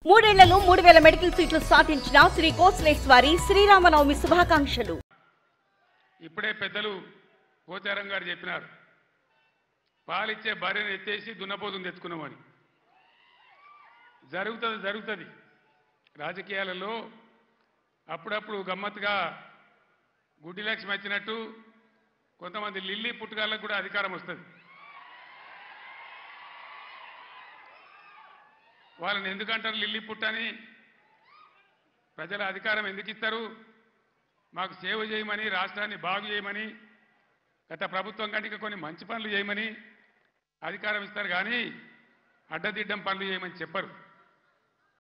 మూడేళ్లలో 3000 మెడికల్ సీట్లు సాధించిన శ్రీ కోసలేశ్వరి శ్రీరామనవమి శుభాకాంక్షలు. ఇప్పుడే పెద్దలు పోచారం గారు చెప్పినారు, పాలిచ్చే భార్యను ఎత్తేసి దున్నపోతుని తెచ్చుకున్నామని. జరుగుతుంది రాజకీయాలలో అప్పుడప్పుడు గమ్మత్తుగా గుడ్డి లక్ష్మి వచ్చినట్టు కొంతమంది లిల్లీ పుట్టుగాళ్ళకు కూడా అధికారం వస్తుంది. వాళ్ళని ఎందుకంటారు లిల్లీ పుట్టని? ప్రజల అధికారం ఎందుకు ఇస్తారు? మాకు సేవ చేయమని, రాష్ట్రాన్ని బాగు చేయమని, గత ప్రభుత్వం కంటే కొన్ని మంచి పనులు చేయమని అధికారం ఇస్తారు, కానీ అడ్డదిడ్డం పనులు చేయమని చెప్పరు.